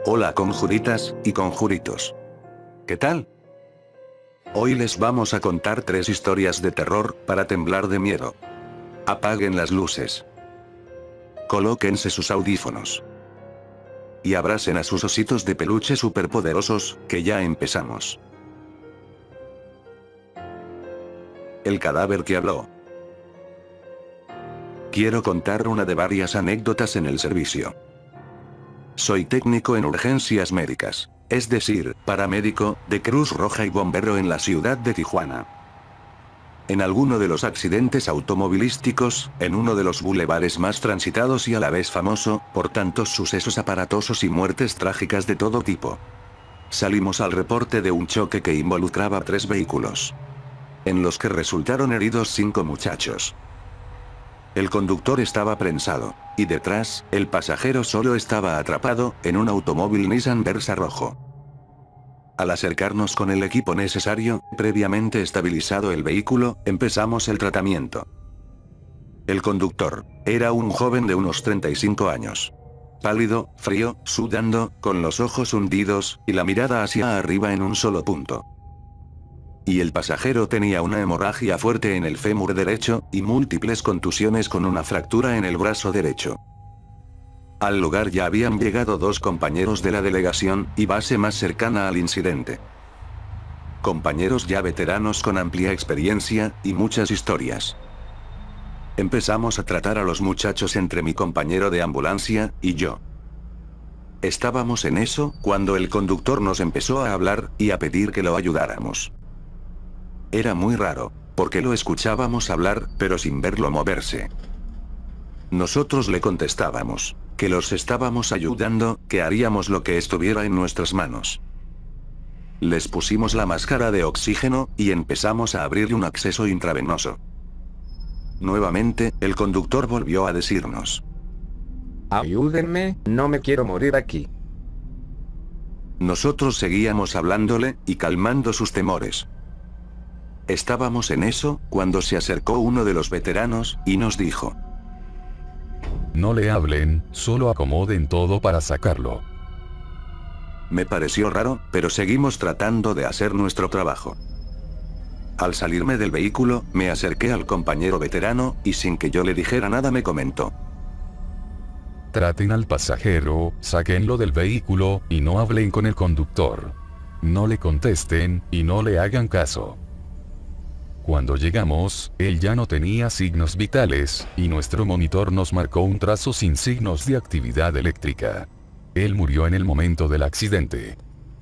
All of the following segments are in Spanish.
Hola conjuritas y conjuritos. ¿Qué tal? Hoy les vamos a contar 3 historias de terror para temblar de miedo. Apaguen las luces. Colóquense sus audífonos. Y abracen a sus ositos de peluche superpoderosos, que ya empezamos. El cadáver que habló. Quiero contar una de varias anécdotas en el servicio. Soy técnico en urgencias médicas, es decir, paramédico, de Cruz Roja y bombero en la ciudad de Tijuana. En alguno de los accidentes automovilísticos, en uno de los bulevares más transitados y a la vez famoso, por tantos sucesos aparatosos y muertes trágicas de todo tipo. Salimos al reporte de un choque que involucraba 3 vehículos, en los que resultaron heridos 5 muchachos. El conductor estaba prensado, y detrás, el pasajero solo estaba atrapado, en un automóvil Nissan Versa rojo. Al acercarnos con el equipo necesario, previamente estabilizado el vehículo, empezamos el tratamiento. El conductor era un joven de unos 35 años. Pálido, frío, sudando, con los ojos hundidos, y la mirada hacia arriba en un solo punto. Y el pasajero tenía una hemorragia fuerte en el fémur derecho, y múltiples contusiones con una fractura en el brazo derecho. Al lugar ya habían llegado 2 compañeros de la delegación y base más cercana al incidente. Compañeros ya veteranos con amplia experiencia, y muchas historias. Empezamos a tratar a los muchachos entre mi compañero de ambulancia y yo. Estábamos en eso, cuando el conductor nos empezó a hablar, y a pedir que lo ayudáramos. Era muy raro, porque lo escuchábamos hablar, pero sin verlo moverse. Nosotros le contestábamos, que los estábamos ayudando, que haríamos lo que estuviera en nuestras manos. Les pusimos la máscara de oxígeno, y empezamos a abrirle un acceso intravenoso. Nuevamente, el conductor volvió a decirnos: ayúdenme, no me quiero morir aquí. Nosotros seguíamos hablándole, y calmando sus temores. Estábamos en eso, cuando se acercó uno de los veteranos, y nos dijo: no le hablen, solo acomoden todo para sacarlo. Me pareció raro, pero seguimos tratando de hacer nuestro trabajo. Al salirme del vehículo, me acerqué al compañero veterano, y sin que yo le dijera nada me comentó: traten al pasajero, sáquenlo del vehículo, y no hablen con el conductor. No le contesten, y no le hagan caso. Cuando llegamos, él ya no tenía signos vitales, y nuestro monitor nos marcó un trazo sin signos de actividad eléctrica. Él murió en el momento del accidente.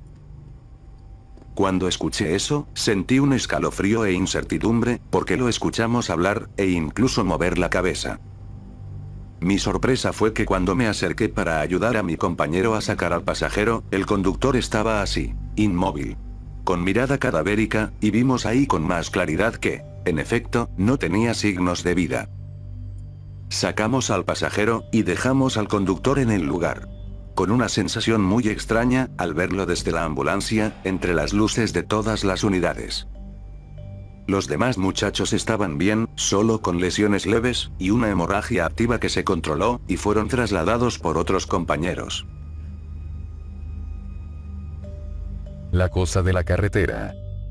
Cuando escuché eso, sentí un escalofrío e incertidumbre, porque lo escuchamos hablar, e incluso mover la cabeza. Mi sorpresa fue que cuando me acerqué para ayudar a mi compañero a sacar al pasajero, el conductor estaba así, inmóvil, con mirada cadavérica, y vimos ahí con más claridad que, en efecto, no tenía signos de vida. Sacamos al pasajero, y dejamos al conductor en el lugar, con una sensación muy extraña, al verlo desde la ambulancia, entre las luces de todas las unidades. Los demás muchachos estaban bien, solo con lesiones leves, y una hemorragia activa que se controló, y fueron trasladados por otros compañeros. La cosa de la carretera.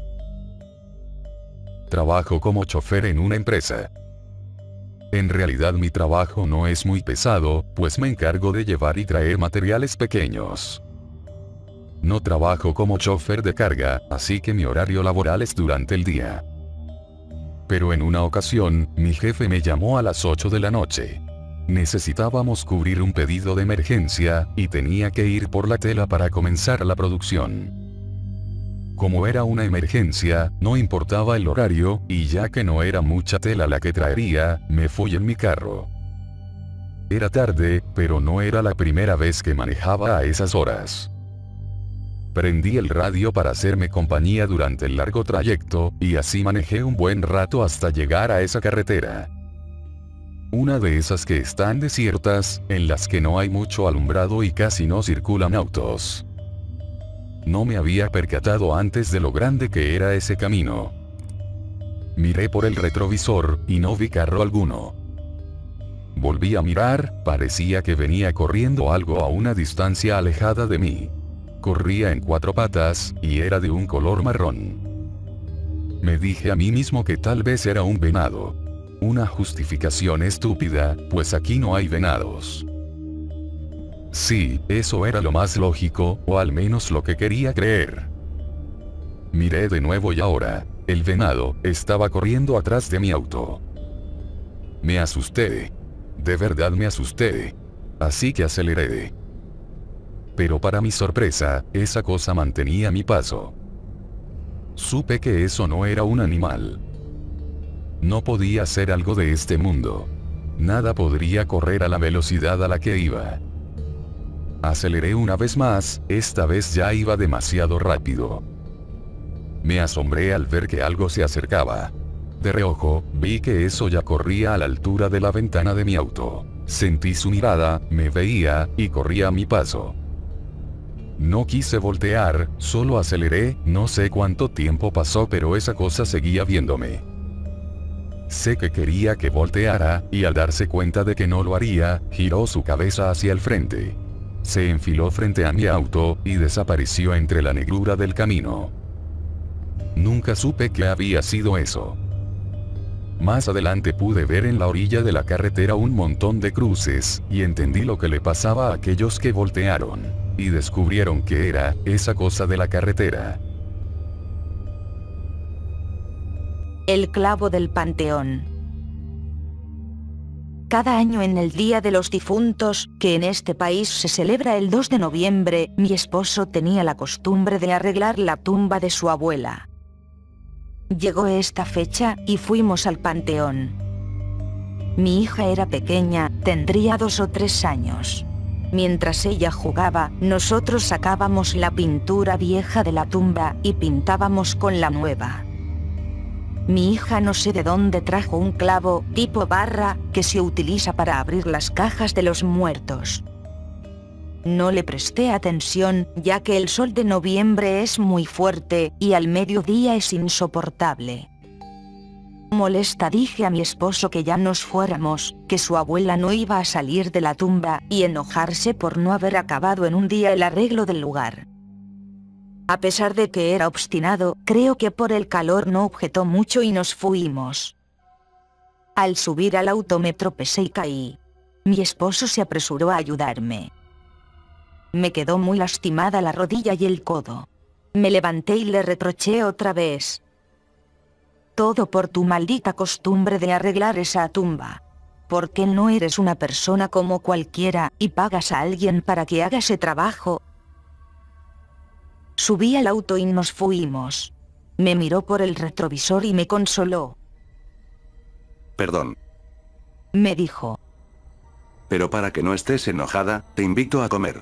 Trabajo como chofer en una empresa. En realidad mi trabajo no es muy pesado, pues me encargo de llevar y traer materiales pequeños. No trabajo como chofer de carga, así que mi horario laboral es durante el día. Pero en una ocasión, mi jefe me llamó a las 8 de la noche. Necesitábamos cubrir un pedido de emergencia, y tenía que ir por la tela para comenzar la producción. Como era una emergencia, no importaba el horario, y ya que no era mucha tela la que traería, me fui en mi carro. Era tarde, pero no era la primera vez que manejaba a esas horas. Prendí el radio para hacerme compañía durante el largo trayecto, y así manejé un buen rato hasta llegar a esa carretera. Una de esas que están desiertas, en las que no hay mucho alumbrado y casi no circulan autos. No me había percatado antes de lo grande que era ese camino. Miré por el retrovisor, y no vi carro alguno. Volví a mirar, parecía que venía corriendo algo a una distancia alejada de mí. Corría en 4 patas, y era de un color marrón. Me dije a mí mismo que tal vez era un venado. Una justificación estúpida, pues aquí no hay venados. Sí, eso era lo más lógico, o al menos lo que quería creer. Miré de nuevo y ahora, el venado estaba corriendo atrás de mi auto. Me asusté. De verdad me asusté. Así que aceleré. Pero para mi sorpresa, esa cosa mantenía mi paso. Supe que eso no era un animal. No podía ser algo de este mundo. Nada podría correr a la velocidad a la que iba. Aceleré una vez más, esta vez ya iba demasiado rápido. Me asombré al ver que algo se acercaba. De reojo, vi que eso ya corría a la altura de la ventana de mi auto. Sentí su mirada, me veía, y corría a mi paso. No quise voltear, solo aceleré, no sé cuánto tiempo pasó pero esa cosa seguía viéndome. Sé que quería que volteara, y al darse cuenta de que no lo haría, giró su cabeza hacia el frente. Se enfiló frente a mi auto, y desapareció entre la negrura del camino. Nunca supe qué había sido eso. Más adelante pude ver en la orilla de la carretera un montón de cruces, y entendí lo que le pasaba a aquellos que voltearon, y descubrieron que era esa cosa de la carretera. El clavo del panteón. Cada año en el Día de los Difuntos, que en este país se celebra el 2 de noviembre, mi esposo tenía la costumbre de arreglar la tumba de su abuela. Llegó esta fecha, y fuimos al panteón. Mi hija era pequeña, tendría 2 o 3 años. Mientras ella jugaba, nosotros sacábamos la pintura vieja de la tumba, y pintábamos con la nueva. Mi hija no sé de dónde trajo un clavo, tipo barra, que se utiliza para abrir las cajas de los muertos. No le presté atención, ya que el sol de noviembre es muy fuerte, y al mediodía es insoportable. Molesta dije a mi esposo que ya nos fuéramos, que su abuela no iba a salir de la tumba, y enojarse por no haber acabado en un día el arreglo del lugar. A pesar de que era obstinado, creo que por el calor no objetó mucho y nos fuimos. Al subir al auto me tropecé y caí. Mi esposo se apresuró a ayudarme. Me quedó muy lastimada la rodilla y el codo. Me levanté y le reproché otra vez. Todo por tu maldita costumbre de arreglar esa tumba. ¿Por qué no eres una persona como cualquiera, y pagas a alguien para que haga ese trabajo? Subí al auto y nos fuimos. Me miró por el retrovisor y me consoló. Perdón. Me dijo. Pero para que no estés enojada, te invito a comer.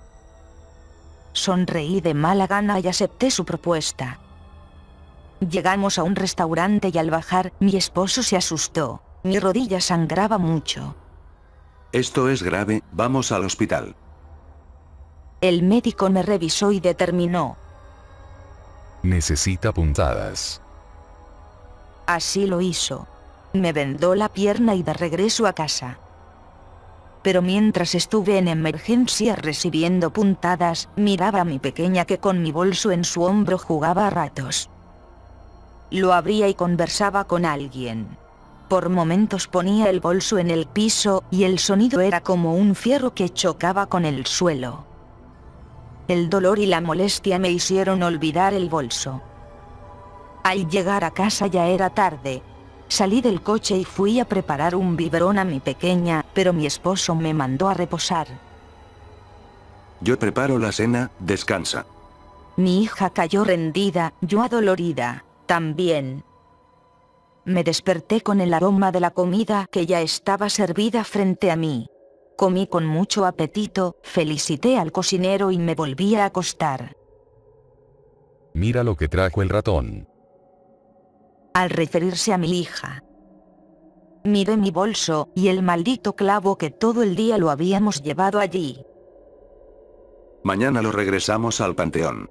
Sonreí de mala gana y acepté su propuesta. Llegamos a un restaurante y al bajar, mi esposo se asustó. Mi rodilla sangraba mucho. Esto es grave, vamos al hospital. El médico me revisó y determinó. Necesita puntadas. Así lo hizo. Me vendó la pierna y de regreso a casa. Pero mientras estuve en emergencia recibiendo puntadas, miraba a mi pequeña que con mi bolso en su hombro jugaba a ratos. Lo abría y conversaba con alguien. Por momentos ponía el bolso en el piso, y el sonido era como un fierro que chocaba con el suelo. El dolor y la molestia me hicieron olvidar el bolso. Al llegar a casa ya era tarde. Salí del coche y fui a preparar un biberón a mi pequeña, pero mi esposo me mandó a reposar. Yo preparo la cena, descansa. Mi hija cayó rendida, yo adolorida, también. Me desperté con el aroma de la comida que ya estaba servida frente a mí. Comí con mucho apetito, felicité al cocinero y me volví a acostar. Mira lo que trajo el ratón. Al referirse a mi hija, miré mi bolso, y el maldito clavo que todo el día lo habíamos llevado allí. Mañana lo regresamos al panteón.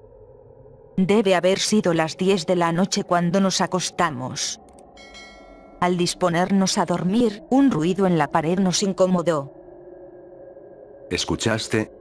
Debe haber sido las 10 de la noche cuando nos acostamos. Al disponernos a dormir, un ruido en la pared nos incomodó. ¿Escuchaste?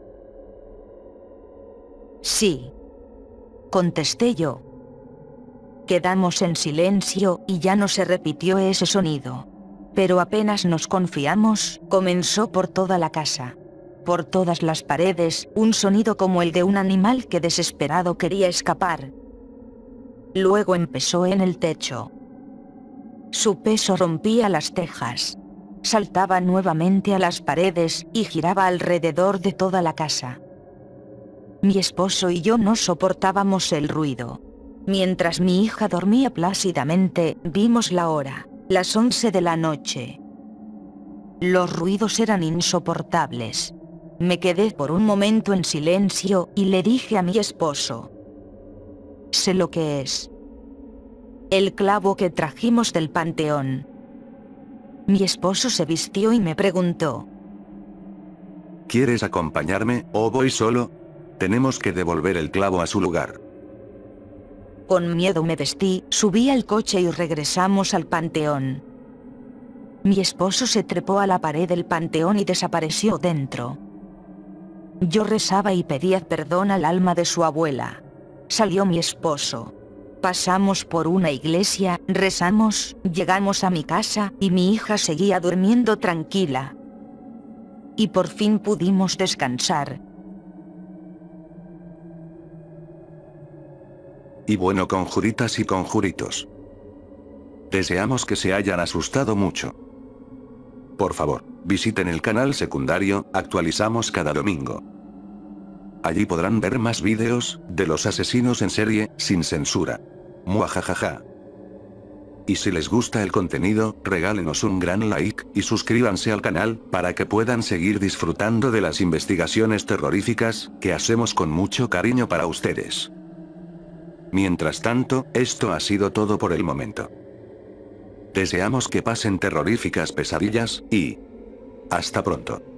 Sí. Contesté yo. Quedamos en silencio, y ya no se repitió ese sonido. Pero apenas nos confiamos, comenzó por toda la casa. Por todas las paredes, un sonido como el de un animal que desesperado quería escapar. Luego empezó en el techo. Su peso rompía las tejas. Saltaba nuevamente a las paredes, y giraba alrededor de toda la casa. Mi esposo y yo no soportábamos el ruido. Mientras mi hija dormía plácidamente, vimos la hora, las 11 de la noche. Los ruidos eran insoportables. Me quedé por un momento en silencio, y le dije a mi esposo: sé lo que es. El clavo que trajimos del panteón. Mi esposo se vistió y me preguntó: ¿quieres acompañarme, o voy solo? Tenemos que devolver el clavo a su lugar. Con miedo me vestí, subí al coche y regresamos al panteón. Mi esposo se trepó a la pared del panteón y desapareció dentro. Yo rezaba y pedía perdón al alma de su abuela. Salió mi esposo. Pasamos por una iglesia, rezamos, llegamos a mi casa, y mi hija seguía durmiendo tranquila. Y por fin pudimos descansar. Y bueno, conjuritas y conjuritos, deseamos que se hayan asustado mucho. Por favor, visiten el canal secundario, actualizamos cada domingo. Allí podrán ver más vídeos de los asesinos en serie, sin censura. Muajajaja. Y si les gusta el contenido, regálenos un gran like, y suscríbanse al canal, para que puedan seguir disfrutando de las investigaciones terroríficas, que hacemos con mucho cariño para ustedes. Mientras tanto, esto ha sido todo por el momento. Deseamos que pasen terroríficas pesadillas, y hasta pronto.